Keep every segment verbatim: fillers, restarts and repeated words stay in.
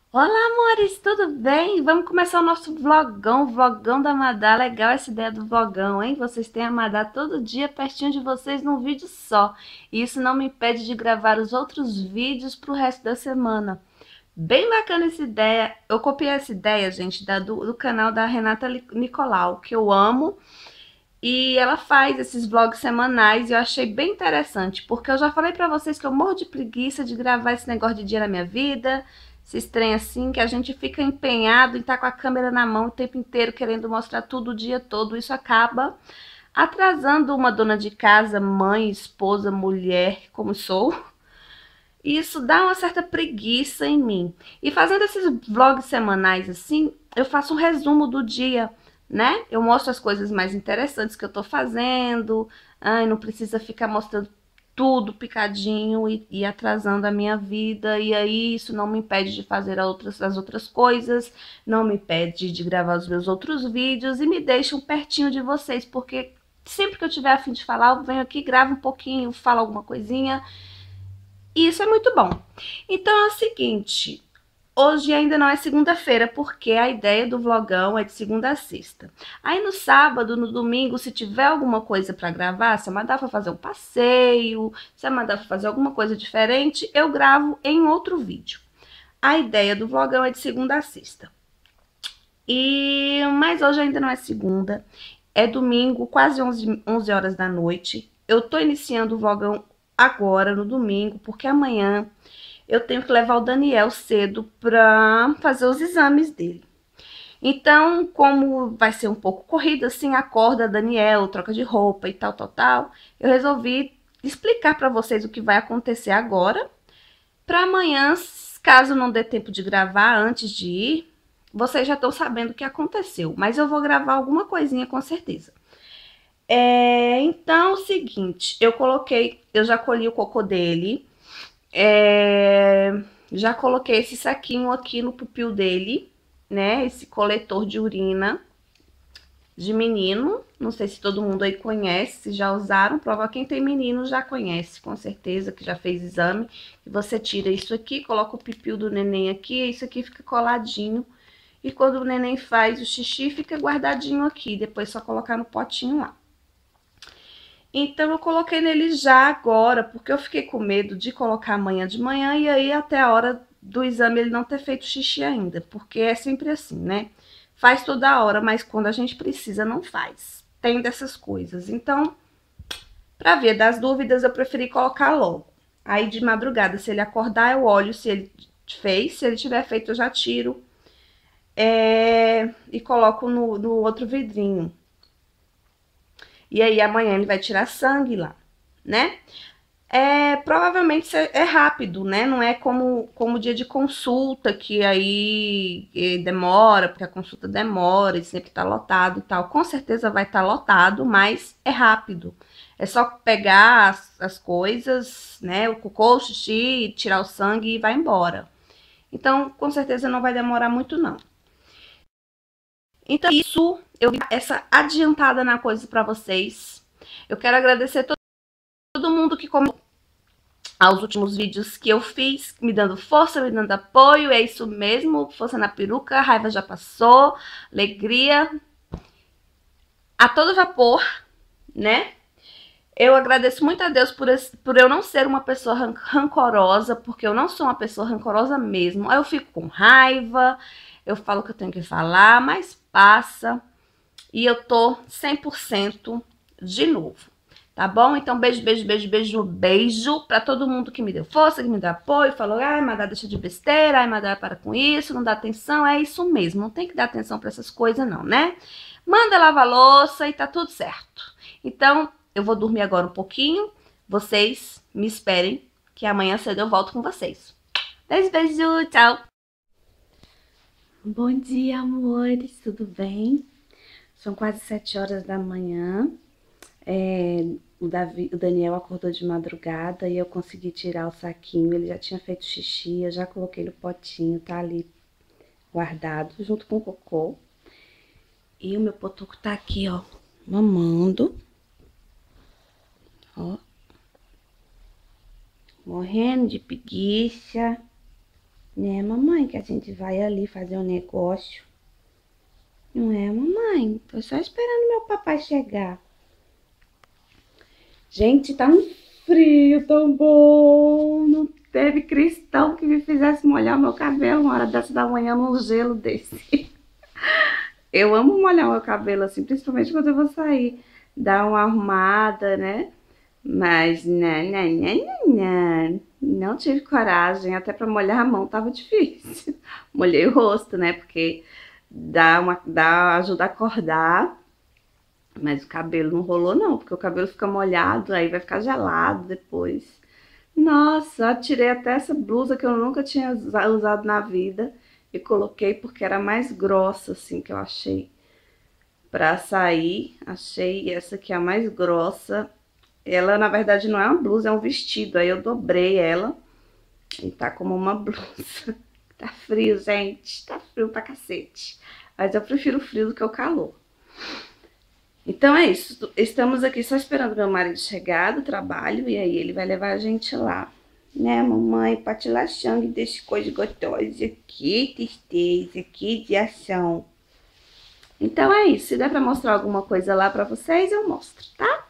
Olá, amores, tudo bem? Vamos começar o nosso vlogão, o vlogão da Madá. Legal essa ideia do vlogão, hein? Vocês têm a Madá todo dia pertinho de vocês num vídeo só. E isso não me impede de gravar os outros vídeos pro resto da semana. Bem bacana essa ideia. Eu copiei essa ideia, gente, da, do, do canal da Renata Nicolau, que eu amo. E ela faz esses vlogs semanais e eu achei bem interessante, porque eu já falei pra vocês que eu morro de preguiça de gravar esse negócio de dia na minha vida, esses trem assim, que a gente fica empenhado em estar com a câmera na mão o tempo inteiro, querendo mostrar tudo o dia todo. Isso acaba atrasando uma dona de casa, mãe, esposa, mulher, como sou. E isso dá uma certa preguiça em mim. E fazendo esses vlogs semanais assim, eu faço um resumo do dia, né? Eu mostro as coisas mais interessantes que eu tô fazendo. Ai, não precisa ficar mostrando tudo picadinho e, e atrasando a minha vida. E aí isso não me impede de fazer outras, as outras coisas, não me impede de gravar os meus outros vídeos e me deixam pertinho de vocês, porque sempre que eu tiver a fim de falar, eu venho aqui, gravo um pouquinho, falo alguma coisinha. E isso é muito bom. Então é o seguinte, hoje ainda não é segunda-feira, porque a ideia do vlogão é de segunda a sexta. Aí no sábado, no domingo, se tiver alguma coisa para gravar, se a Madá for fazer um passeio, se a Madá for fazer alguma coisa diferente, eu gravo em outro vídeo. A ideia do vlogão é de segunda a sexta. E mas hoje ainda não é segunda, é domingo, quase onze, onze horas da noite. Eu tô iniciando o vlogão agora, no domingo, porque amanhã eu tenho que levar o Daniel cedo para fazer os exames dele. Então, como vai ser um pouco corrido, assim, acorda Daniel, troca de roupa e tal, tal, tal, eu resolvi explicar para vocês o que vai acontecer agora, para amanhã, caso não dê tempo de gravar antes de ir, vocês já estão sabendo o que aconteceu, mas eu vou gravar alguma coisinha com certeza. É, então, é o seguinte, eu coloquei, eu já colhi o cocô dele, é, já coloquei esse saquinho aqui no pupil dele, né? Esse coletor de urina de menino. Não sei se todo mundo aí conhece, se já usaram. Prova quem tem menino já conhece, com certeza, que já fez exame. E você tira isso aqui, coloca o pupil do neném aqui, isso aqui fica coladinho. E quando o neném faz o xixi, fica guardadinho aqui. Depois é só colocar no potinho lá. Então eu coloquei nele já agora, porque eu fiquei com medo de colocar amanhã de manhã e aí até a hora do exame ele não ter feito xixi ainda, porque é sempre assim, né? Faz toda hora, mas quando a gente precisa não faz. Tem dessas coisas. Então, para ver das dúvidas, eu preferi colocar logo. Aí de madrugada, se ele acordar, eu olho se ele fez, se ele tiver feito eu já tiro é, e coloco no, no outro vidrinho. E aí amanhã ele vai tirar sangue lá, né? É, provavelmente é rápido, né? Não é como, como dia de consulta, que aí demora, porque a consulta demora e sempre tá lotado e tal. Com certeza vai estar tá lotado, mas é rápido. É só pegar as, as coisas, né? O cocô, o xixi, tirar o sangue e vai embora. Então, com certeza não vai demorar muito, não. Então, isso, eu vi essa adiantada na coisa para vocês. Eu quero agradecer todo, todo mundo que comentou aos últimos vídeos que eu fiz, me dando força, me dando apoio. É isso mesmo, força na peruca, a raiva já passou, alegria a todo vapor, né? Eu agradeço muito a Deus por, esse, por eu não ser uma pessoa ran rancorosa, porque eu não sou uma pessoa rancorosa mesmo. Aí eu fico com raiva, eu falo o que eu tenho que falar, mas passa e eu tô cem por cento de novo. Tá bom? Então, beijo, beijo, beijo, beijo, beijo pra todo mundo que me deu força, que me deu apoio, falou, ai, Madá, deixa de besteira, ai, Madá, para com isso, não dá atenção, é isso mesmo, não tem que dar atenção pra essas coisas não, né? Manda lavar a louça e tá tudo certo. Então, eu vou dormir agora um pouquinho, vocês me esperem, que amanhã cedo eu volto com vocês. Beijo, beijo, tchau! Bom dia, amores, tudo bem? São quase sete horas da manhã. É, o, Davi, o Daniel acordou de madrugada e eu consegui tirar o saquinho. Ele já tinha feito xixi, eu já coloquei no potinho, tá ali guardado junto com o cocô. E o meu potuco tá aqui, ó, mamando. Ó. Morrendo de preguiça. Né, mamãe, que a gente vai ali fazer um negócio. Não é, mamãe? Tô só esperando meu papai chegar. Gente, tá um frio tão bom. Não teve cristão que me fizesse molhar meu cabelo uma hora dessa da manhã num gelo desse. Eu amo molhar meu cabelo assim, principalmente quando eu vou sair, dar uma arrumada, né? Mas não, não, não, não, não tive coragem, até pra molhar a mão tava difícil. Molhei o rosto, né? Porque dá uma, dá, ajuda a acordar. Mas o cabelo não rolou não, porque o cabelo fica molhado, aí vai ficar gelado depois. Nossa, tirei até essa blusa que eu nunca tinha usado na vida e coloquei porque era mais grossa, assim, que eu achei. Pra sair, achei essa aqui a mais grossa. Ela, na verdade, não é uma blusa, é um vestido. Aí eu dobrei ela e tá como uma blusa. Tá frio, gente, tá frio pra cacete. Mas eu prefiro o frio do que o calor. Então é isso, estamos aqui só esperando meu marido chegar do trabalho e aí ele vai levar a gente lá. Né, mamãe, patilachang desse coisa gostosa aqui, tristeza, que de ação. Então é isso, se der pra mostrar alguma coisa lá pra vocês, eu mostro, tá?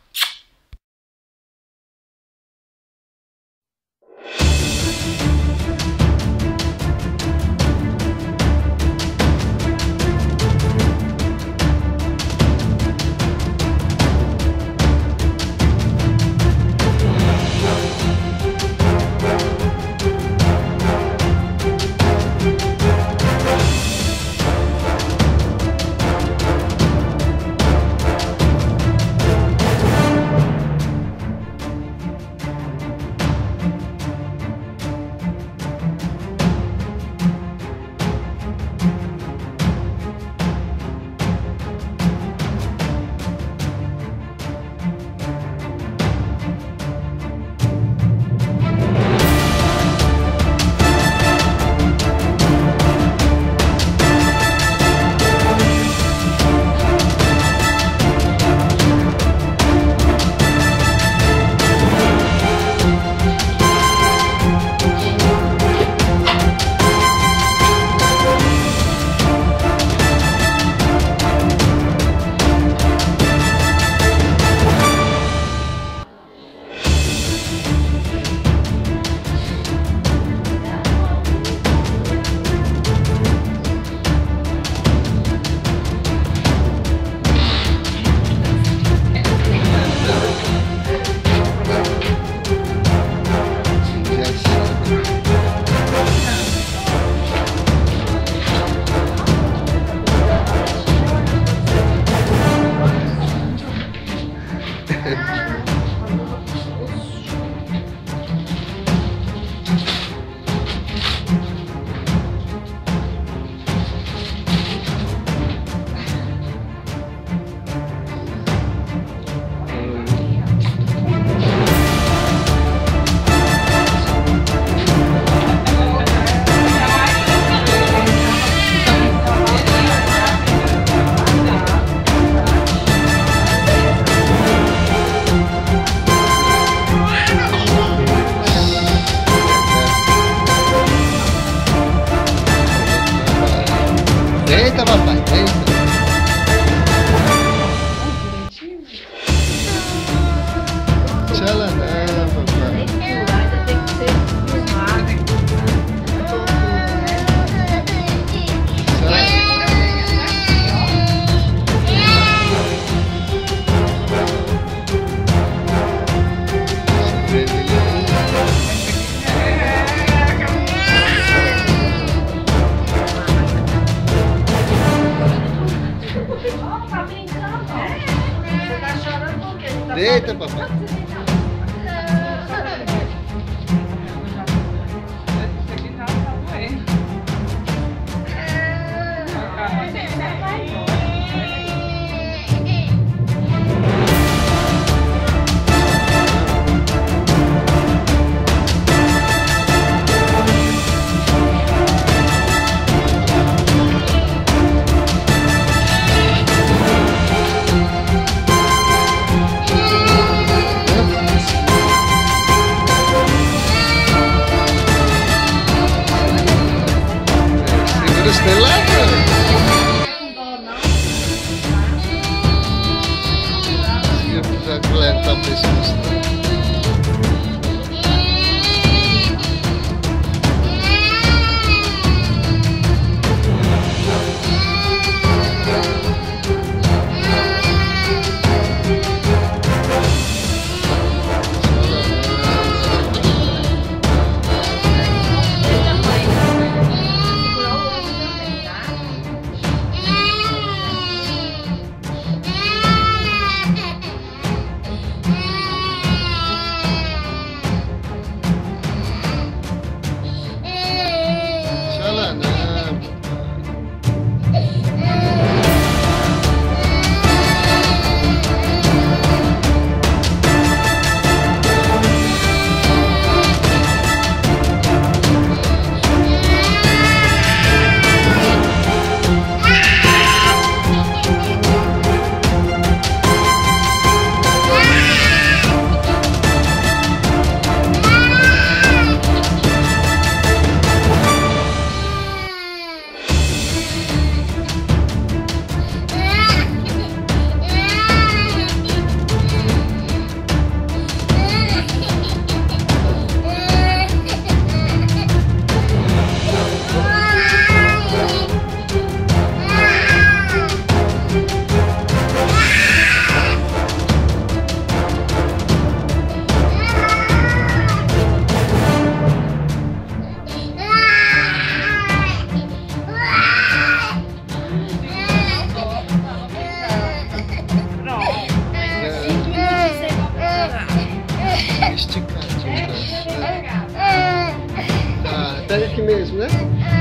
Ah, pega aqui mesmo, né?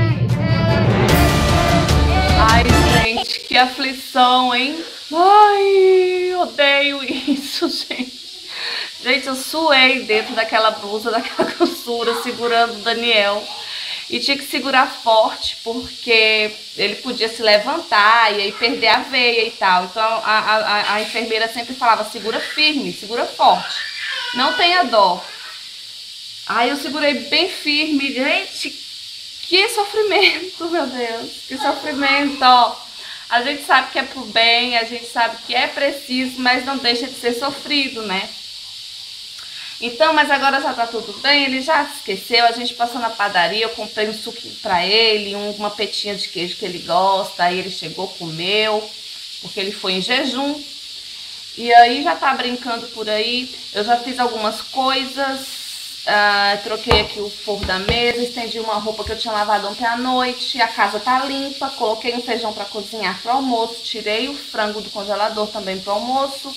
Ai, gente, que aflição, hein? Ai, odeio isso, gente. Gente, eu suei dentro daquela blusa, daquela costura, segurando o Daniel. E tinha que segurar forte, porque ele podia se levantar e aí perder a veia e tal. Então a, a, a enfermeira sempre falava, segura firme, segura forte, não tenha dó. Aí eu segurei bem firme, gente, que sofrimento, meu Deus, que sofrimento, ó. A gente sabe que é pro bem, a gente sabe que é preciso, mas não deixa de ser sofrido, né? Então, mas agora já tá tudo bem, ele já esqueceu, a gente passou na padaria, eu comprei um suquinho pra ele, uma petinha de queijo que ele gosta, aí ele chegou, comeu, porque ele foi em jejum, e aí já tá brincando por aí. Eu já fiz algumas coisas, uh, troquei aqui o forro da mesa, estendi uma roupa que eu tinha lavado ontem à noite, a casa tá limpa, coloquei um feijão pra cozinhar pro almoço, tirei o frango do congelador também pro almoço.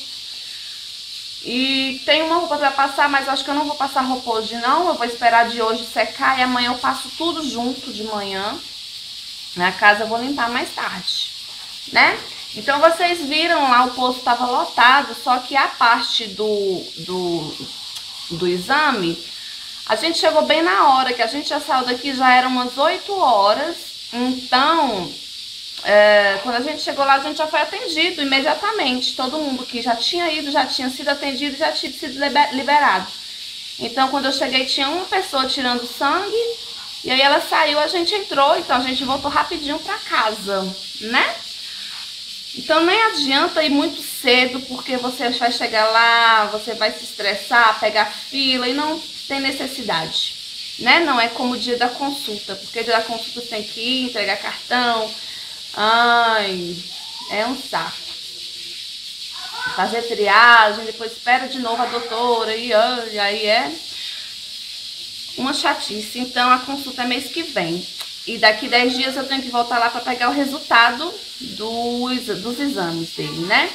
E tem uma roupa pra passar, mas eu acho que eu não vou passar roupa hoje não, eu vou esperar de hoje secar e amanhã eu passo tudo junto de manhã. Na casa eu vou limpar mais tarde, né? Então vocês viram lá, o posto estava lotado, só que a parte do, do, do exame, a gente chegou bem na hora, que a gente já saiu daqui, já eram umas oito horas, então... É, quando a gente chegou lá, a gente já foi atendido imediatamente. Todo mundo que já tinha ido, já tinha sido atendido, já tinha sido liberado. Então, quando eu cheguei, tinha uma pessoa tirando sangue. E aí ela saiu, a gente entrou. Então, a gente voltou rapidinho pra casa, né? Então, nem adianta ir muito cedo, porque você vai chegar lá, você vai se estressar, pegar fila e não tem necessidade, né? Não é como o dia da consulta, porque o dia da consulta você tem que ir, entregar cartão. Ai, é um saco. Fazer triagem, depois espera de novo a doutora e, e aí é uma chatice. Então a consulta é mês que vem. E daqui dez dias eu tenho que voltar lá para pegar o resultado dos, dos exames dele, né?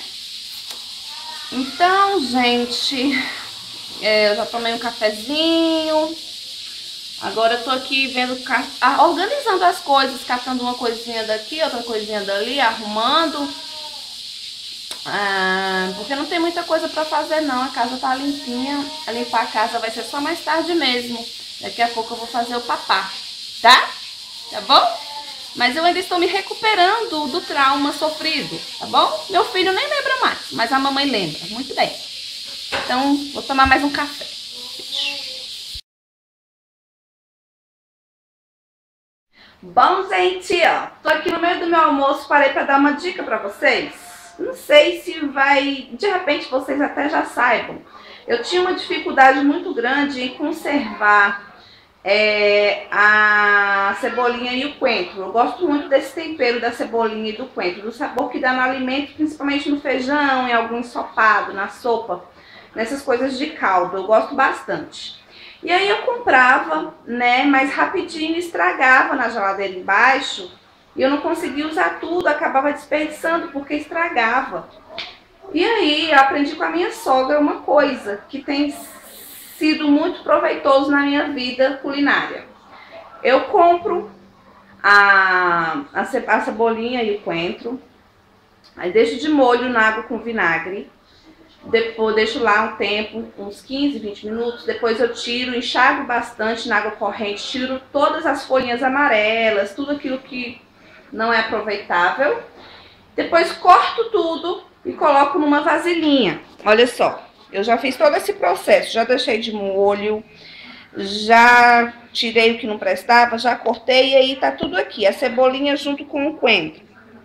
Então, gente, é, eu já tomei um cafezinho. Agora eu tô aqui vendo, organizando as coisas, catando uma coisinha daqui, outra coisinha dali, arrumando. Ah, porque não tem muita coisa pra fazer não, a casa tá limpinha. A limpar a casa vai ser só mais tarde mesmo. Daqui a pouco eu vou fazer o papá, tá? Tá bom? Mas eu ainda estou me recuperando do trauma sofrido, tá bom? Meu filho nem lembra mais, mas a mamãe lembra, muito bem. Então, vou tomar mais um café. Bom, gente, ó, tô aqui no meio do meu almoço, parei pra dar uma dica pra vocês. Não sei se vai, de repente vocês até já saibam. Eu tinha uma dificuldade muito grande em conservar é, a cebolinha e o coentro. Eu gosto muito desse tempero da cebolinha e do coentro, do sabor que dá no alimento, principalmente no feijão, em algum ensopado, na sopa, nessas coisas de caldo. Eu gosto bastante. E aí eu comprava, né, mas rapidinho estragava na geladeira embaixo e eu não conseguia usar tudo, acabava desperdiçando porque estragava. E aí eu aprendi com a minha sogra uma coisa que tem sido muito proveitoso na minha vida culinária. Eu compro a, a, ce, a cebolinha e o coentro, aí deixo de molho na água com vinagre. Depois deixo lá um tempo, uns quinze, vinte minutos, depois eu tiro, enxago bastante na água corrente, tiro todas as folhinhas amarelas, tudo aquilo que não é aproveitável. Depois corto tudo e coloco numa vasilhinha. Olha só, eu já fiz todo esse processo, já deixei de molho, já tirei o que não prestava, já cortei e aí tá tudo aqui, a cebolinha junto com o coentro.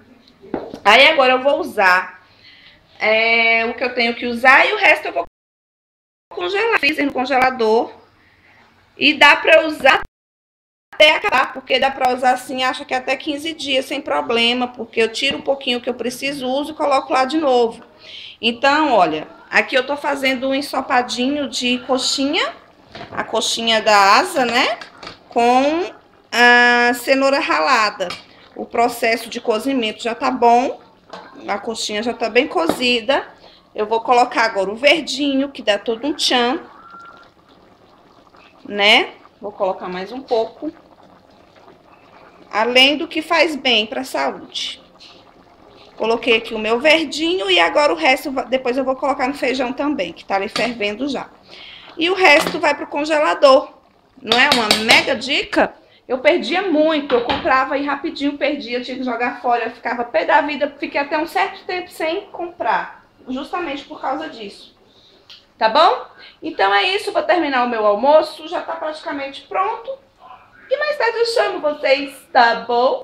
Aí agora eu vou usar É, o que eu tenho que usar e o resto eu vou congelar, freezer no congelador. E dá pra usar até acabar, porque dá pra usar assim, acho que até quinze dias sem problema, porque eu tiro um pouquinho que eu preciso, uso e coloco lá de novo. Então, olha, aqui eu tô fazendo um ensopadinho de coxinha, a coxinha da asa, né, com a cenoura ralada. O processo de cozimento já tá bom. A coxinha já tá bem cozida. Eu vou colocar agora o verdinho, que dá todo um tchan. né? Vou colocar mais um pouco. Além do que faz bem para a saúde. Coloquei aqui o meu verdinho e agora o resto, depois eu vou colocar no feijão também, que tá ali fervendo já. E o resto vai pro congelador. Não é uma mega dica? Eu perdia muito, eu comprava e rapidinho perdia, tinha que jogar fora, eu ficava pé da vida, fiquei até um certo tempo sem comprar, justamente por causa disso. Tá bom? Então é isso, vou terminar o meu almoço, já tá praticamente pronto. E mais tarde eu chamo vocês, tá bom?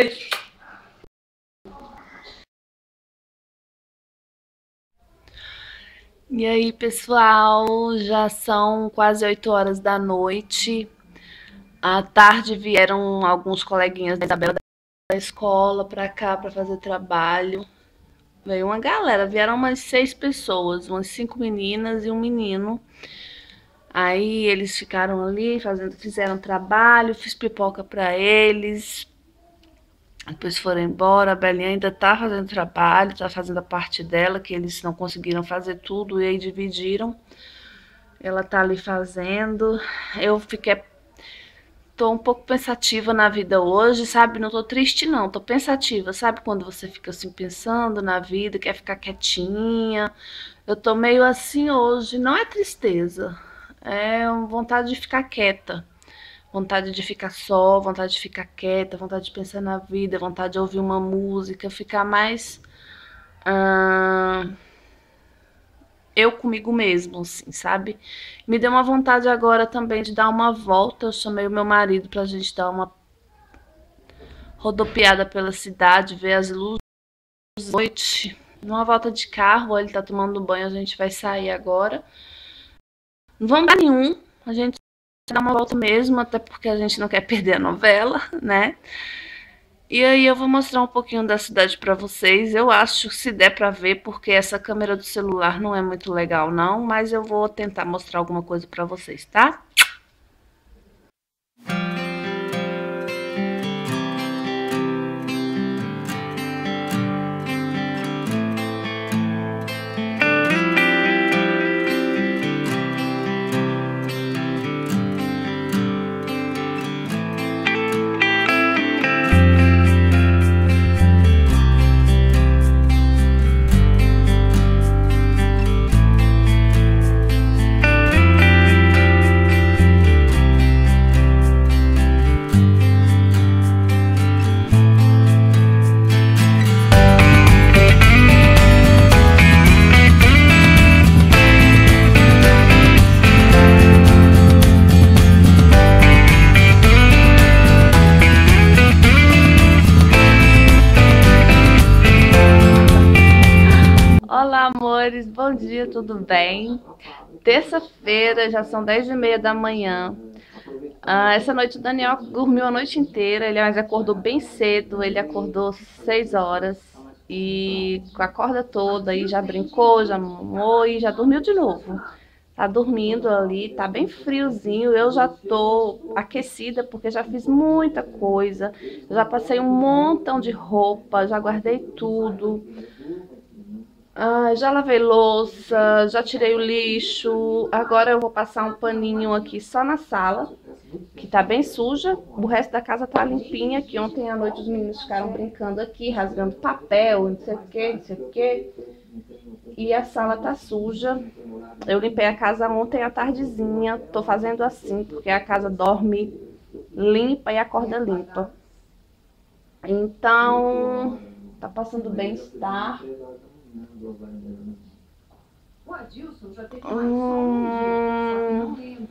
E aí, pessoal, já são quase oito horas da noite. À tarde vieram alguns coleguinhas da Isabela da escola pra cá pra fazer trabalho. Veio uma galera, vieram umas seis pessoas, umas cinco meninas e um menino. Aí eles ficaram ali, fazendo, fizeram trabalho, fiz pipoca pra eles. Depois foram embora, a Belinha ainda tá fazendo trabalho, tá fazendo a parte dela, que eles não conseguiram fazer tudo e aí dividiram. Ela tá ali fazendo. Eu fiquei... Tô um pouco pensativa na vida hoje, sabe? Não tô triste não, tô pensativa. Sabe quando você fica assim pensando na vida, quer ficar quietinha? Eu tô meio assim hoje, não é tristeza, é vontade de ficar quieta. Vontade de ficar só, vontade de ficar quieta, vontade de pensar na vida, vontade de ouvir uma música, ficar mais hum, eu comigo mesmo, assim, sabe? Me deu uma vontade agora também de dar uma volta. Eu chamei o meu marido pra gente dar uma rodopiada pela cidade, ver as luzes da noite. Numa volta de carro, ele tá tomando banho, a gente vai sair agora. Não vamos dar nenhum, a gente dar uma volta mesmo, até porque a gente não quer perder a novela, né? E aí eu vou mostrar um pouquinho da cidade pra vocês. Eu acho, se der pra ver, porque essa câmera do celular não é muito legal não, mas eu vou tentar mostrar alguma coisa pra vocês, tá? Olá, amores, bom dia, tudo bem? Terça-feira, já são dez e meia da manhã. Ah, essa noite o Daniel dormiu a noite inteira, ele mas acordou bem cedo, ele acordou seis horas e com a corda toda, e já brincou, já mamou e já dormiu de novo. Tá dormindo ali, tá bem friozinho, eu já tô aquecida porque já fiz muita coisa, já passei um montão de roupa, já guardei tudo. Ah, já lavei louça, já tirei o lixo. Agora eu vou passar um paninho aqui só na sala, que tá bem suja. O resto da casa tá limpinha, que ontem à noite os meninos ficaram brincando aqui, rasgando papel, não sei o que, não sei o que. E a sala tá suja. Eu limpei a casa ontem à tardezinha. Tô fazendo assim, porque a casa dorme limpa e acorda limpa. Então, tá passando bem-estar. Hum,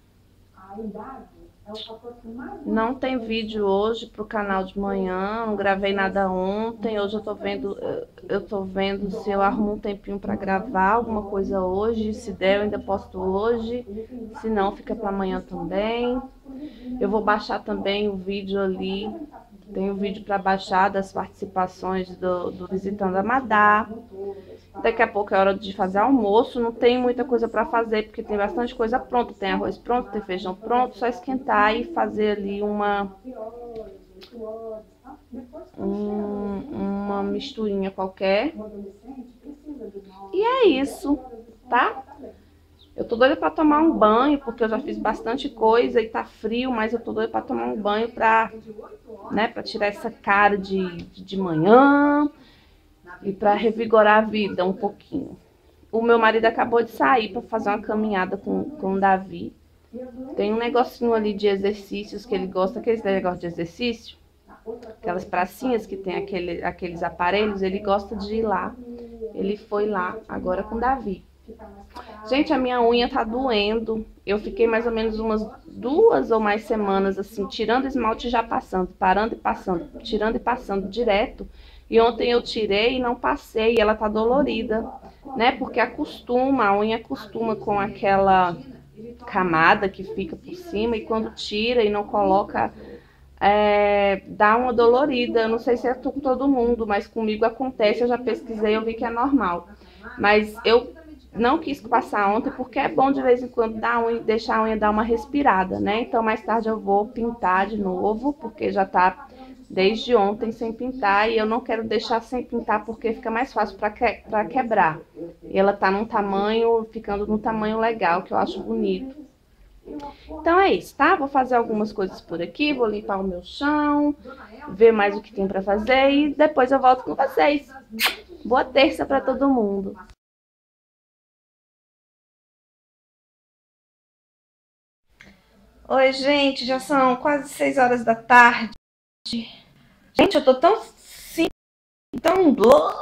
não tem vídeo hoje pro canal de manhã, não gravei nada ontem. Hoje eu tô vendo, eu tô vendo se eu arrumo um tempinho pra gravar alguma coisa hoje. Se der, eu ainda posto hoje. Se não, fica pra amanhã também. Eu vou baixar também o vídeo ali. Tem o vídeo para baixar das participações do, do Visitando a Madá. Daqui a pouco é hora de fazer almoço. Não tem muita coisa para fazer, porque tem bastante coisa pronta. Tem arroz pronto, tem feijão pronto. Só esquentar e fazer ali uma, um, uma misturinha qualquer. E é isso, tá? Eu tô doida pra tomar um banho, porque eu já fiz bastante coisa e tá frio, mas eu tô doida pra tomar um banho pra, né, pra tirar essa cara de, de manhã e pra revigorar a vida um pouquinho. O meu marido acabou de sair pra fazer uma caminhada com, com o Davi. Tem um negocinho ali de exercícios que ele gosta, aqueles negócios de exercício, aquelas pracinhas que tem aquele, aqueles aparelhos, ele gosta de ir lá. Ele foi lá agora com o Davi. Gente, a minha unha tá doendo. Eu fiquei mais ou menos umas duas ou mais semanas assim, tirando esmalte e já passando, parando e passando, tirando e passando direto. E ontem eu tirei e não passei, e ela tá dolorida, né? Porque acostuma, a unha acostuma com aquela camada que fica por cima, e quando tira e não coloca, é, dá uma dolorida. Eu não sei se é com todo mundo, mas comigo acontece. Eu já pesquisei, eu vi que é normal. Mas eu não quis passar ontem porque é bom de vez em quando dar unha, deixar a unha dar uma respirada, né? Então mais tarde eu vou pintar de novo, porque já tá desde ontem sem pintar, e eu não quero deixar sem pintar porque fica mais fácil para que, para quebrar. E ela tá num tamanho, ficando num tamanho legal, que eu acho bonito. Então é isso, tá? Vou fazer algumas coisas por aqui, vou limpar o meu chão, ver mais o que tem para fazer e depois eu volto com vocês. Boa terça para todo mundo. Oi, gente, já são quase seis horas da tarde. Gente, eu tô tão sim, tão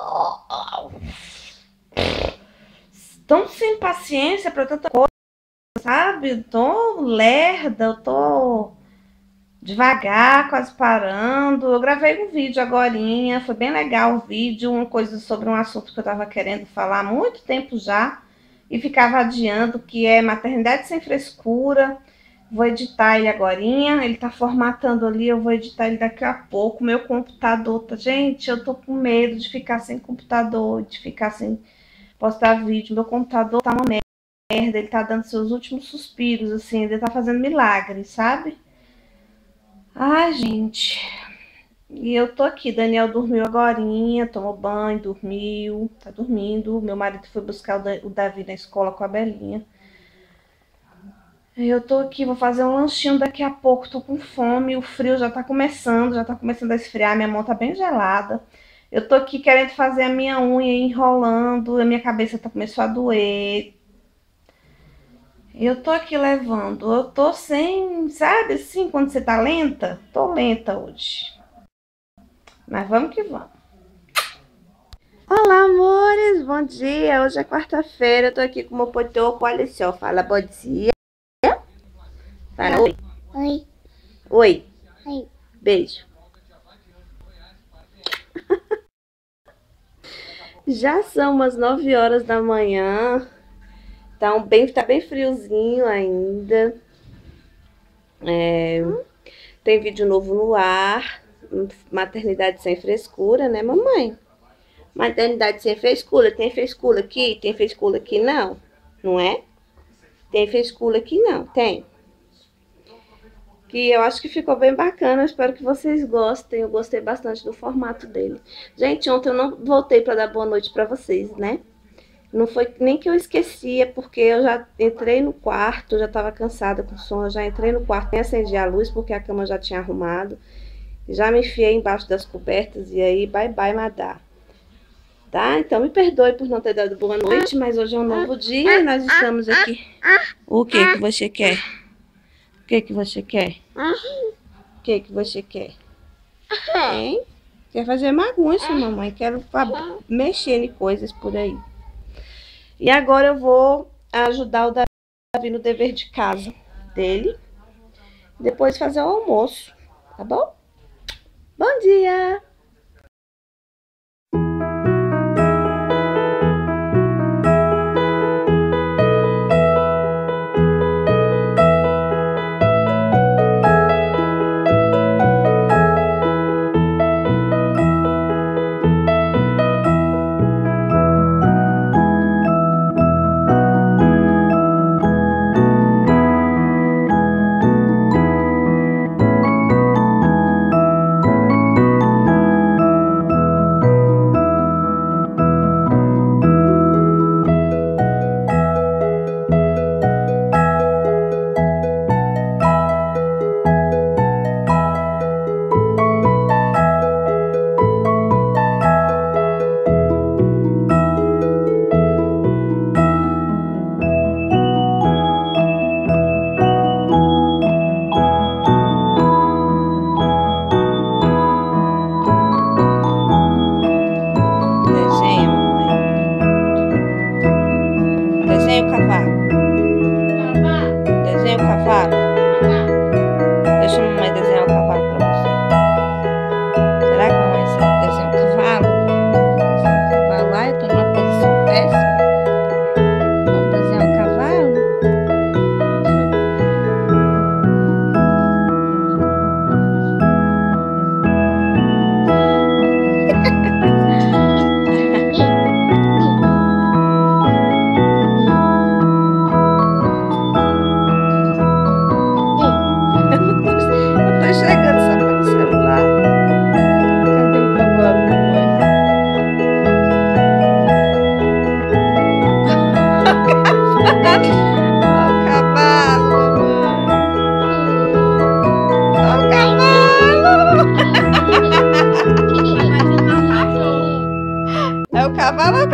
tão sem paciência para tanta coisa, sabe? Eu tô lerda, eu tô devagar, quase parando. Eu gravei um vídeo agorinha, foi bem legal o vídeo, uma coisa sobre um assunto que eu tava querendo falar há muito tempo já e ficava adiando, que é maternidade sem frescura. Vou editar ele agorinha, ele tá formatando ali, eu vou editar ele daqui a pouco. Meu computador tá... Gente, eu tô com medo de ficar sem computador, de ficar sem postar vídeo. Meu computador tá uma merda, ele tá dando seus últimos suspiros, assim, ele tá fazendo milagre, sabe? Ai, gente... E eu tô aqui, Daniel dormiu agorinha, tomou banho, dormiu, tá dormindo. Meu marido foi buscar o Davi na escola com a Belinha. Eu tô aqui, vou fazer um lanchinho daqui a pouco, tô com fome, o frio já tá começando, já tá começando a esfriar, minha mão tá bem gelada. Eu tô aqui querendo fazer a minha unha, enrolando, a minha cabeça tá começando a doer. Eu tô aqui levando, eu tô sem, sabe assim, quando você tá lenta? Tô lenta hoje. Mas vamos que vamos. Olá, amores, bom dia, hoje é quarta-feira, eu tô aqui com o meu potoco, olha só, fala bom dia. Fala oi. Oi. Oi. Oi. Beijo. Já são umas nove horas da manhã. Tá, um bem, tá bem friozinho ainda. É, tem vídeo novo no ar. Maternidade sem frescura, né, mamãe? Maternidade sem frescura. Tem frescura aqui? Tem frescura aqui não? Não é? Tem frescura aqui não? Tem. Que eu acho que ficou bem bacana, eu espero que vocês gostem, eu gostei bastante do formato dele. Gente, ontem eu não voltei para dar boa noite para vocês, né? Não foi nem que eu esquecia, porque eu já entrei no quarto, já estava cansada com sono, eu já entrei no quarto, nem acendi a luz, porque a cama já tinha arrumado. Já me enfiei embaixo das cobertas e aí, bye bye, Madá. Tá? Então me perdoe por não ter dado boa noite, mas hoje é um novo dia e nós estamos aqui. O que que você quer? O que que você quer? O que que você quer? Hein? Quer fazer bagunça, mamãe? Quero mexer em coisas por aí. E agora eu vou ajudar o Davi no dever de casa dele. Depois fazer o almoço, tá bom? Bom dia!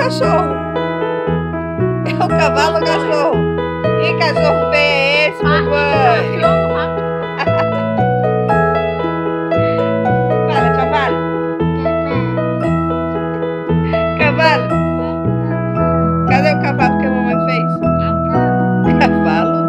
cachorro? É o cavalo ou o cachorro? Ih, cachorro feio é esse, mamãe? Fala, cavalo. Cavalo. Cadê o cavalo que a mamãe fez? Cavalo.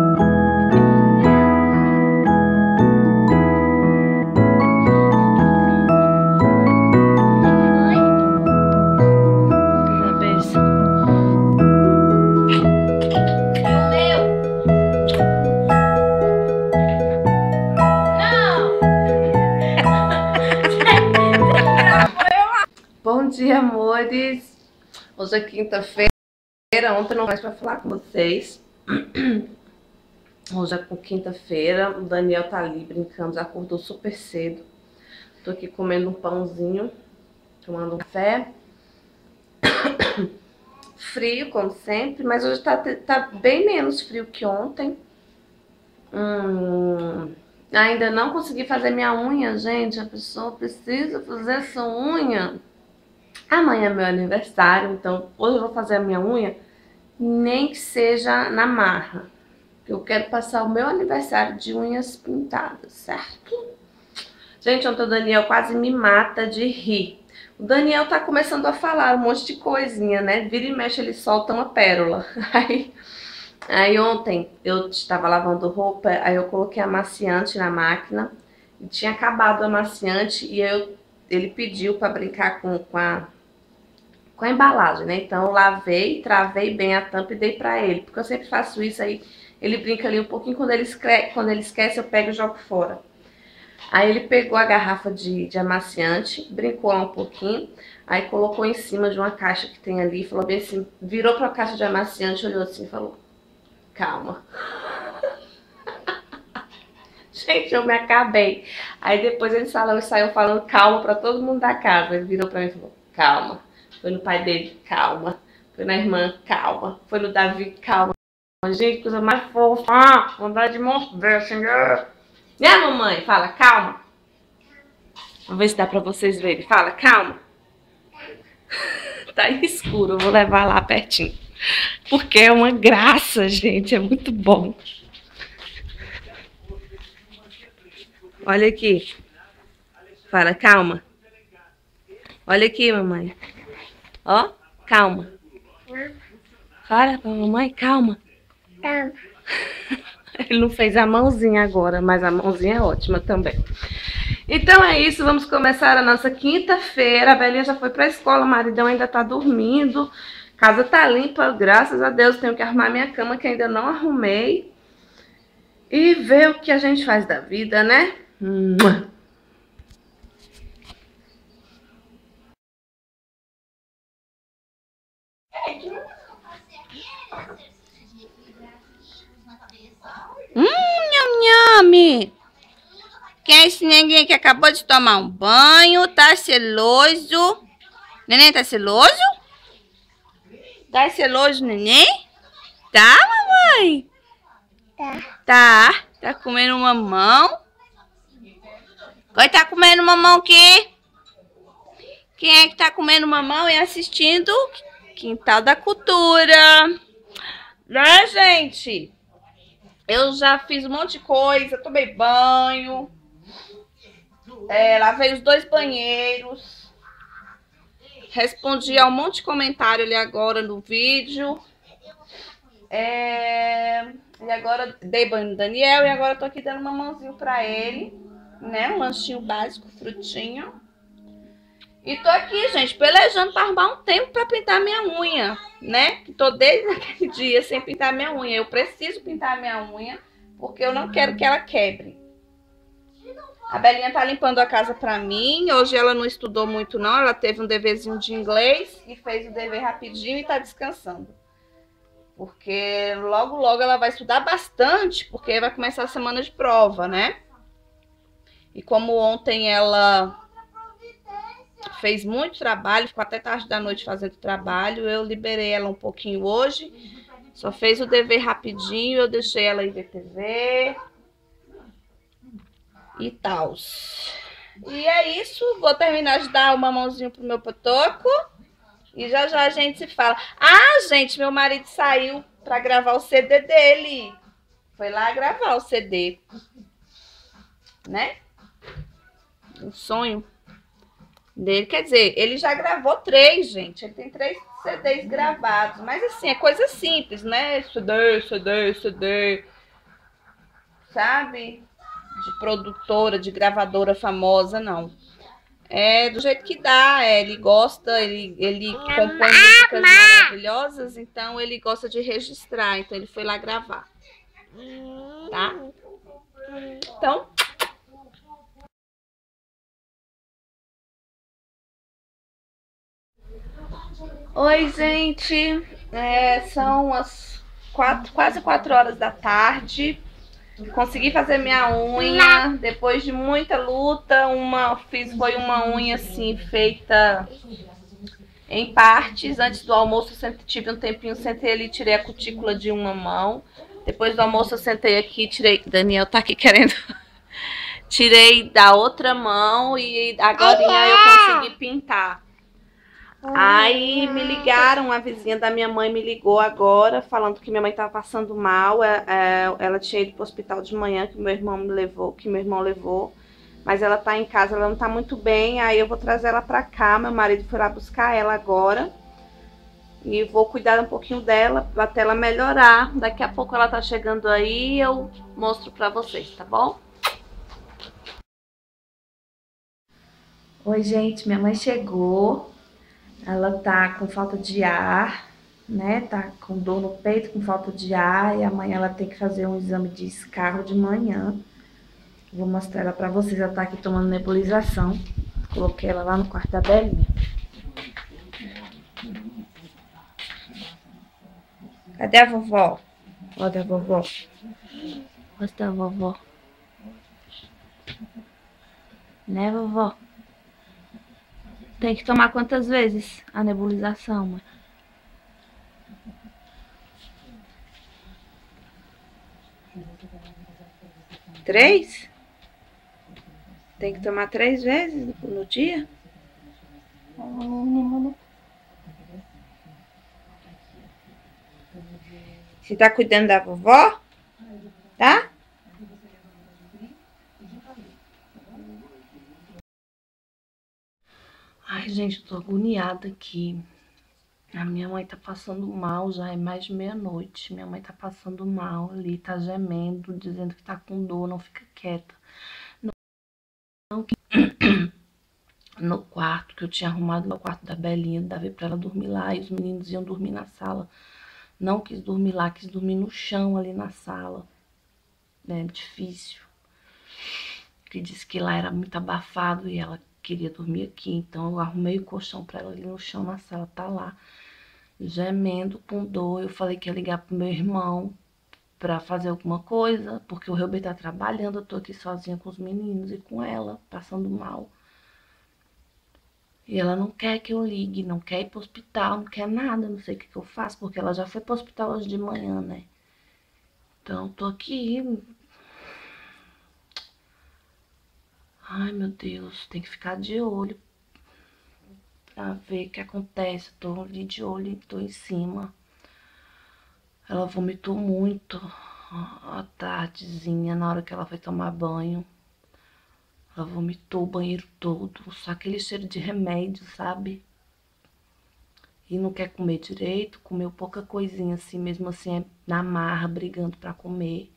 Bom dia, amores. Hoje é quinta-feira. Ontem não mais para falar com vocês. Hoje é quinta-feira. O Daniel tá ali brincando, já acordou super cedo. Tô aqui comendo um pãozinho, tomando um café. Frio, como sempre, mas hoje tá, tá bem menos frio que ontem. Hum, ainda não consegui fazer minha unha, gente. A pessoa precisa fazer essa unha. Amanhã é meu aniversário, então hoje eu vou fazer a minha unha, nem que seja na marra. Eu quero passar o meu aniversário de unhas pintadas, certo? Gente, ontem o Daniel quase me mata de rir. O Daniel tá começando a falar um monte de coisinha, né? Vira e mexe, ele solta uma pérola. Aí, aí ontem eu estava lavando roupa, aí eu coloquei amaciante na máquina e tinha acabado o amaciante e eu, ele pediu para brincar com, com a... com a embalagem, né? Então eu lavei, travei bem a tampa e dei pra ele, porque eu sempre faço isso, aí ele brinca ali um pouquinho, quando ele, esquece, quando ele esquece eu pego e jogo fora. Aí ele pegou a garrafa de, de amaciante, brincou lá um pouquinho, aí colocou em cima de uma caixa que tem ali, falou bem assim, virou pra caixa de amaciante, olhou assim e falou, calma. Gente, eu me acabei. Aí depois ele saiu, saiu falando calma pra todo mundo da casa, ele virou pra mim e falou, calma. Foi no pai dele, calma. Foi na irmã, calma. Foi no Davi, calma. Gente, coisa mais fofa. Ah, vontade de morder, senhor. Né, mamãe? Fala, calma. Vamos ver se dá pra vocês verem. Fala, calma. Tá escuro, eu vou levar lá pertinho. Porque é uma graça, gente. É muito bom. Olha aqui. Fala, calma. Olha aqui, mamãe. Ó, calma. Fala pra mamãe, calma. Calma. Ele não fez a mãozinha agora, mas a mãozinha é ótima também. Então é isso, vamos começar a nossa quinta-feira. A Belinha já foi pra escola, o maridão ainda tá dormindo. Casa tá limpa, graças a Deus. Tenho que arrumar minha cama, que ainda não arrumei. E ver o que a gente faz da vida, né? Hum, nham, nham. Quem é esse neném que acabou de tomar um banho? Tá celoso? Neném tá celoso? Tá celoso, neném? Tá, mamãe? Tá. Tá. Tá comendo mamão? Quem tá comendo mamão aqui? Quem é que tá comendo mamão e assistindo Quintal da Cultura? Né, gente? Eu já fiz um monte de coisa, tomei banho, é, lavei os dois banheiros, respondi a um monte de comentário ali agora no vídeo, é, e agora dei banho no Daniel e agora tô aqui dando uma mãozinha pra ele, né, um lanchinho básico, frutinha. E tô aqui, gente, pelejando pra arrumar um tempo pra pintar minha unha, né? Que tô desde aquele dia sem pintar minha unha. Eu preciso pintar minha unha, porque eu não quero que ela quebre. A Belinha tá limpando a casa pra mim. Hoje ela não estudou muito, não. Ela teve um deverzinho de inglês e fez o dever rapidinho e tá descansando. Porque logo, logo ela vai estudar bastante, porque vai começar a semana de prova, né? E como ontem ela fez muito trabalho, ficou até tarde da noite fazendo trabalho, eu liberei ela um pouquinho hoje, só fez o dever rapidinho, eu deixei ela ir ver T V e tal. E é isso, vou terminar de dar uma mãozinha pro meu potoco E já já a gente se fala. Ah, gente, meu marido saiu pra gravar o C D dele. Foi lá gravar o C D. Né? O sonho dele. Quer dizer, ele já gravou três, gente. Ele tem três C Ds gravados. Mas assim, é coisa simples, né? C D, C D, C D. Sabe? De produtora, de gravadora famosa, não. É do jeito que dá, é, ele gosta, ele, ele compõe músicas maravilhosas, então ele gosta de registrar, então ele foi lá gravar, tá? Então... Oi, gente, é, são as quatro, quase quatro horas da tarde. Consegui fazer minha unha, depois de muita luta, uma, fiz, foi uma unha assim, feita em partes. Antes do almoço eu tive um tempinho, sentei ali, tirei a cutícula de uma mão. Depois do almoço eu sentei aqui, tirei, Daniel tá aqui querendo, tirei da outra mão e agora eu consegui pintar. Aí me ligaram, a vizinha da minha mãe me ligou agora, falando que minha mãe estava passando mal. É, é, ela tinha ido para o hospital de manhã, que meu irmão me levou, que meu irmão levou. Mas ela tá em casa, ela não tá muito bem, aí eu vou trazer ela pra cá. Meu marido foi lá buscar ela agora. E vou cuidar um pouquinho dela, até ela melhorar. Daqui a pouco ela tá chegando aí e eu mostro pra vocês, tá bom? Oi, gente, minha mãe chegou. Ela tá com falta de ar, né? Tá com dor no peito, com falta de ar. E amanhã ela tem que fazer um exame de escarro de manhã. Vou mostrar ela pra vocês. Ela tá aqui tomando nebulização. Coloquei ela lá no quarto da Belinha. Cadê a vovó? Olha a vovó. Mostra a vovó. Né, vovó? Tem que tomar quantas vezes a nebulização, mãe? Três? Tem que tomar três vezes no dia? Você tá cuidando da vovó? Tá? Ai, gente, eu tô agoniada aqui. A minha mãe tá passando mal, já é mais de meia-noite. Minha mãe tá passando mal ali, tá gemendo, dizendo que tá com dor, não fica quieta. Não, não... No quarto, que eu tinha arrumado no quarto da Belinha, dava pra ela dormir lá, e os meninos iam dormir na sala. Não quis dormir lá, quis dormir no chão ali na sala. É difícil. Que disse que lá era muito abafado e ela queria dormir aqui. Então eu arrumei o colchão pra ela ali no chão na sala, tá lá. Gemendo, com dor. Eu falei que ia ligar pro meu irmão pra fazer alguma coisa, porque o Reuben tá trabalhando, eu tô aqui sozinha com os meninos e com ela, passando mal. E ela não quer que eu ligue, não quer ir pro hospital, não quer nada, não sei o que que eu faço, porque ela já foi pro hospital hoje de manhã, né? Então, tô aqui. Ai, meu Deus, tem que ficar de olho pra ver o que acontece. Tô ali de olho, tô em cima. Ela vomitou muito à tardezinha, na hora que ela foi tomar banho. Ela vomitou o banheiro todo, só aquele cheiro de remédio, sabe? E não quer comer direito, comeu pouca coisinha assim, mesmo assim é na marra, brigando pra comer.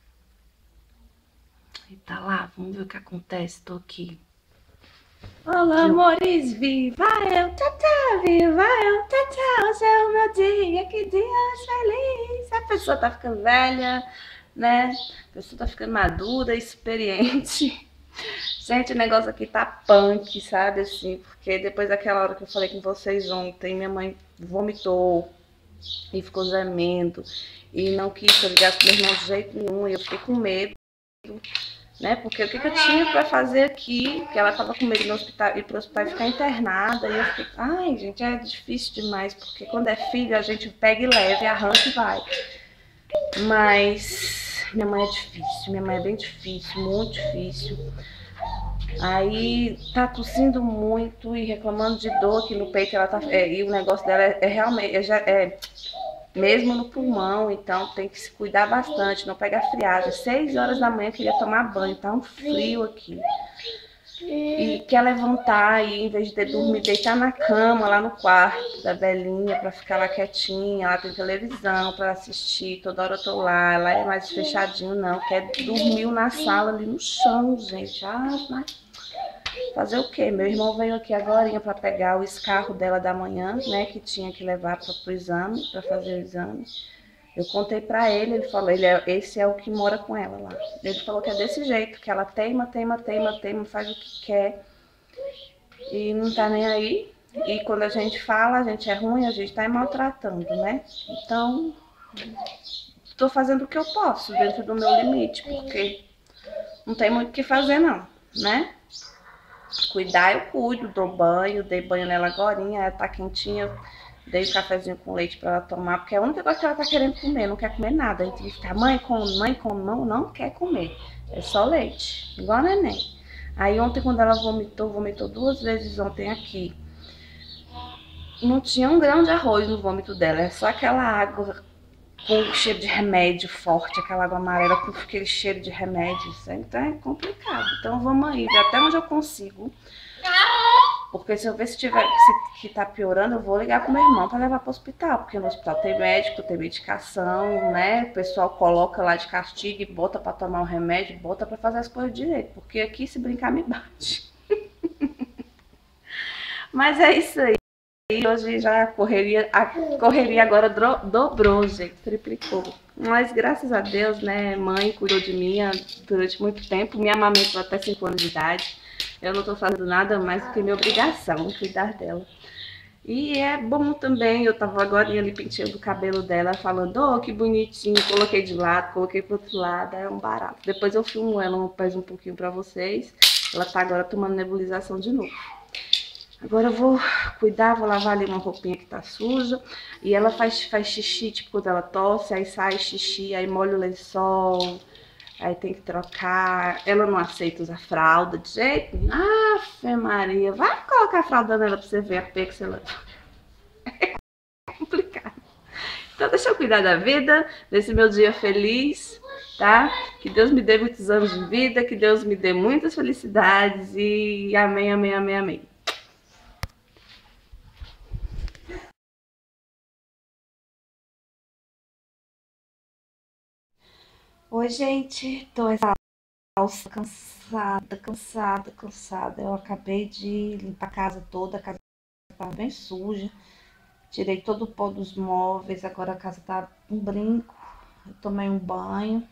E tá lá, vamos ver o que acontece, tô aqui. Olá, amores, viva eu, tchau, tchau, viva eu, tchau, tchau, hoje é o meu dia, que dia feliz. A pessoa tá ficando velha, né? A pessoa tá ficando madura, experiente. Gente, o negócio aqui tá punk, sabe, assim, porque depois daquela hora que eu falei com vocês ontem, minha mãe vomitou e ficou gemendo e não quis que eu ligasse pro meu irmão de jeito nenhum, e eu fiquei com medo, né, porque o que, que eu tinha pra fazer aqui, que ela tava com medo de ir no hospital, ir pro hospital e ficar internada, e eu fiquei, ai, gente, é difícil demais, porque quando é filho a gente pega e leva, e arranca e vai, mas minha mãe é difícil, minha mãe é bem difícil, muito difícil. Aí tá tossindo muito e reclamando de dor aqui no peito. Ela tá, é, e o negócio dela é, é realmente, é, já, é mesmo no pulmão, então tem que se cuidar bastante, não pegar friagem. Seis horas da manhã eu queria tomar banho, tá um frio aqui. E quer levantar e, em vez de dormir, deitar na cama, lá no quarto da Belinha, pra ficar lá quietinha. Ela tem televisão pra assistir, toda hora eu tô lá. Ela é mais fechadinho, não. Quer dormir na sala, ali no chão, gente. Ah, mas fazer o quê? Meu irmão veio aqui agora pra pegar o escarro dela da manhã, né, que tinha que levar pra, pro exame, pra fazer o exame. Eu contei pra ele, ele falou, ele é, esse é o que mora com ela lá. Ele falou que é desse jeito, que ela teima, teima, teima, teima, faz o que quer e não tá nem aí. E quando a gente fala, a gente é ruim, a gente tá maltratando, né? Então, tô fazendo o que eu posso, dentro do meu limite, porque não tem muito o que fazer não, né? Cuidar eu cuido, dou banho, dei banho nela agorinha, ela tá quentinha. Dei um cafezinho com leite pra ela tomar, porque é a única coisa que ela tá querendo comer, não quer comer nada. A gente fica, mãe, come, mãe, come, não, não quer comer. É só leite, igual a neném. Aí ontem, quando ela vomitou, vomitou duas vezes ontem aqui. Não tinha um grão de arroz no vômito dela, é só aquela água com cheiro de remédio forte, aquela água amarela com aquele cheiro de remédio. Então é complicado. Então vamos aí, ver até onde eu consigo. Porque se eu ver se tiver se, que tá piorando, eu vou ligar pro meu irmão para levar para o hospital. Porque no hospital tem médico, tem medicação, né? O pessoal coloca lá de castigo e bota para tomar o remédio, bota para fazer as coisas direito. Porque aqui, se brincar, me bate. Mas é isso aí. Hoje já a correria, a correria agora dobrou, gente, triplicou. Mas graças a Deus, né? Mãe cuidou de mim durante muito tempo, me amamentou até cinco anos de idade. Eu não tô fazendo nada mais do que minha obrigação, cuidar dela. E é bom também, eu tava agora ali penteando o cabelo dela, falando, oh, que bonitinho, coloquei de lado, coloquei pro outro lado, é um barato. Depois eu filmo ela, peço um pouquinho pra vocês. Ela tá agora tomando nebulização de novo. Agora eu vou cuidar, vou lavar ali uma roupinha que tá suja. E ela faz, faz xixi, tipo, quando ela tosse, aí sai xixi, aí molha o lençol. Aí tem que trocar. Ela não aceita usar fralda de jeito nenhum. Afe Maria, vai colocar a fralda nela pra você ver a pé que você leva. É complicado. Então deixa eu cuidar da vida, desse meu dia feliz, tá? Que Deus me dê muitos anos de vida, que Deus me dê muitas felicidades e amém, amém, amém, amém. Oi, gente, tô exausta, cansada, cansada, cansada. Eu acabei de limpar a casa toda, a casa estava bem suja. Tirei todo o pó dos móveis, agora a casa tá um brinco. Eu tomei um banho.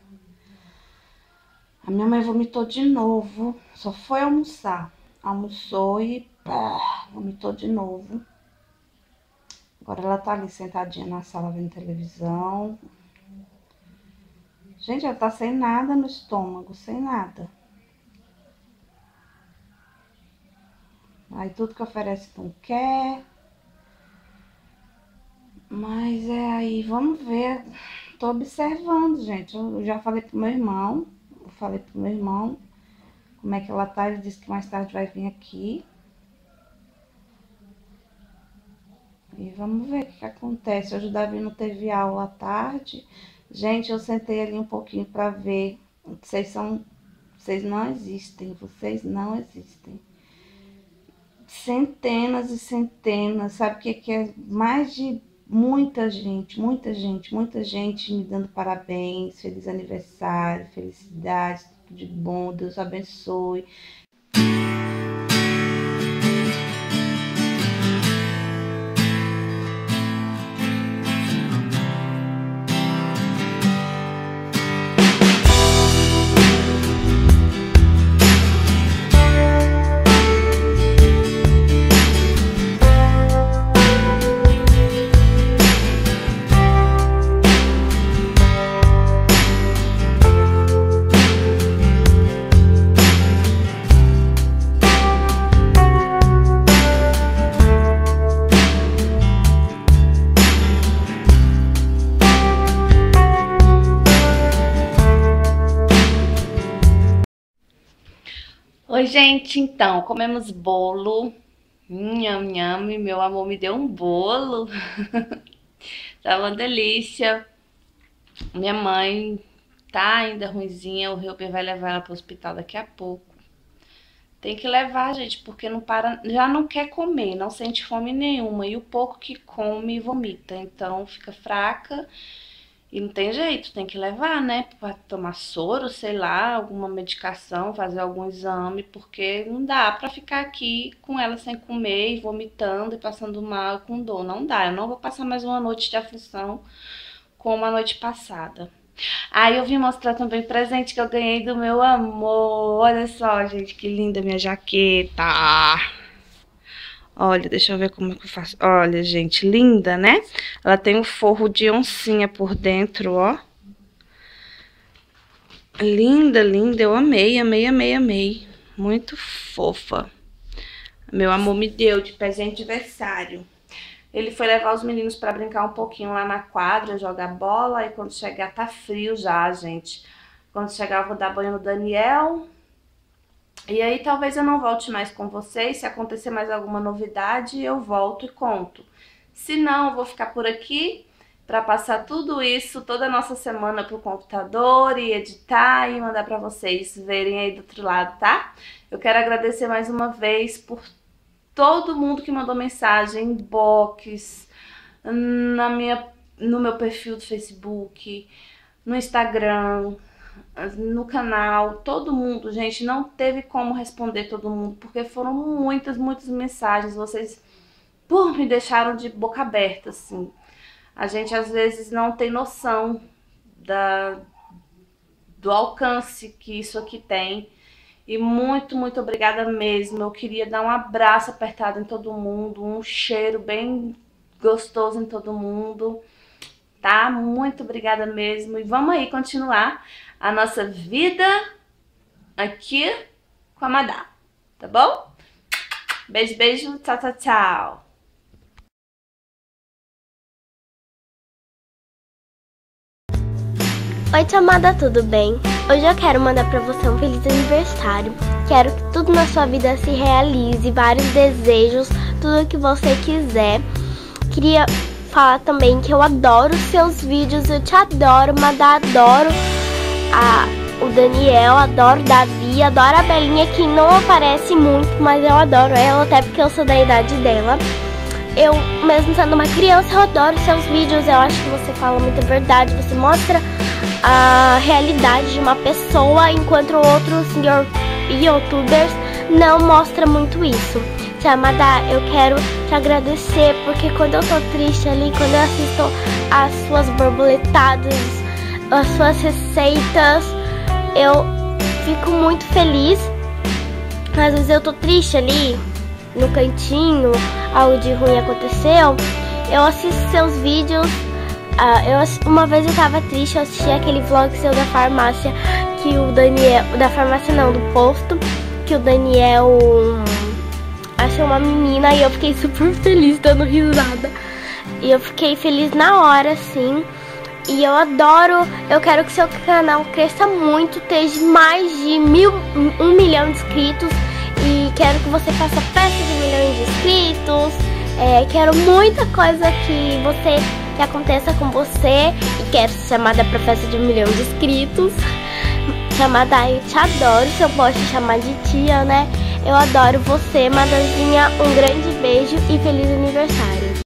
A minha mãe vomitou de novo, só foi almoçar. Almoçou e pá, vomitou de novo. Agora ela tá ali sentadinha na sala vendo televisão. Gente, ela tá sem nada no estômago, sem nada. Aí tudo que oferece não quer. Mas é aí, vamos ver. Tô observando, gente. Eu já falei pro meu irmão. Eu falei pro meu irmão como é que ela tá. Ele disse que mais tarde vai vir aqui. E vamos ver o que, que acontece. Hoje o Davi não teve aula à tarde. Gente, eu sentei ali um pouquinho pra ver. Vocês são... Vocês não existem. Vocês não existem. Centenas e centenas. Sabe o que, que é? Mais de muita gente, muita gente, muita gente me dando parabéns. Feliz aniversário, felicidades, tudo de bom. Deus abençoe. Oi, gente, então, comemos bolo. Nham, nham, meu amor me deu um bolo. Tava uma delícia. Minha mãe tá ainda ruinzinha, o Reuber vai levar ela pro hospital daqui a pouco. Tem que levar, gente, porque não para, já não quer comer, não sente fome nenhuma. E o pouco que come, vomita. Então fica fraca e não tem jeito, tem que levar, né? Pra tomar soro, sei lá, alguma medicação, fazer algum exame, porque não dá pra ficar aqui com ela sem comer e vomitando e passando mal com dor. Não dá, eu não vou passar mais uma noite de aflição como a noite passada. Aí eu vim mostrar também o presente que eu ganhei do meu amor. Olha só, gente, que linda minha jaqueta. Olha, deixa eu ver como é que eu faço. Olha, gente, linda, né? Ela tem um forro de oncinha por dentro, ó. Linda, linda. Eu amei, amei, amei, amei. Muito fofa. Meu amor me deu de presente de aniversário. Ele foi levar os meninos pra brincar um pouquinho lá na quadra, jogar bola. E quando chegar, tá frio já, gente. Quando chegar, eu vou dar banho no Daniel. E aí, talvez eu não volte mais com vocês. Se acontecer mais alguma novidade, eu volto e conto. Se não, eu vou ficar por aqui pra passar tudo isso, toda a nossa semana pro computador e editar e mandar pra vocês verem aí do outro lado, tá? Eu quero agradecer mais uma vez por todo mundo que mandou mensagem, inbox, na minha, no meu perfil do Facebook, no Instagram, no canal, todo mundo, gente, não teve como responder todo mundo, porque foram muitas, muitas mensagens, vocês, por me deixaram de boca aberta, assim. A gente, às vezes, não tem noção da, do alcance que isso aqui tem. E muito, muito obrigada mesmo. Eu queria dar um abraço apertado em todo mundo, um cheiro bem gostoso em todo mundo, tá? Muito obrigada mesmo. E vamos aí continuar a nossa vida aqui com a Madá, tá bom? Beijo, beijo, tchau, tchau, tchau. Oi, tia Amada, tudo bem? Hoje eu quero mandar pra você um feliz aniversário. Quero que tudo na sua vida se realize, vários desejos, tudo que você quiser. Queria falar também que eu adoro seus vídeos, eu te adoro, Amada, adoro a, o Daniel, adoro o Davi, adoro a Belinha, que não aparece muito, mas eu adoro ela, até porque eu sou da idade dela. Eu, mesmo sendo uma criança, eu adoro seus vídeos, eu acho que você fala muita verdade, você mostra a realidade de uma pessoa, enquanto outros youtubers não mostra muito isso. Tia Amada, eu quero te agradecer, porque quando eu tô triste ali, quando eu assisto as suas borboletadas, as suas receitas, eu fico muito feliz. Às vezes eu tô triste ali, no cantinho, algo de ruim aconteceu, eu assisto seus vídeos. Uh, eu, uma vez eu tava triste, eu assisti aquele vlog seu da farmácia, que o Daniel, da farmácia não, do posto, que o Daniel um, achou uma menina e eu fiquei super feliz, dando risada. E eu fiquei feliz na hora, assim. E eu adoro, eu quero que seu canal cresça muito, esteja mais de mil, um milhão de inscritos. E quero que você faça festa de milhões de inscritos. É, quero muita coisa que você... que aconteça com você e quero ser chamada pra festa de um milhão de inscritos. Chamada, eu te adoro, se eu posso te chamar de tia, né? Eu adoro você, Madazinha. Um grande beijo e feliz aniversário.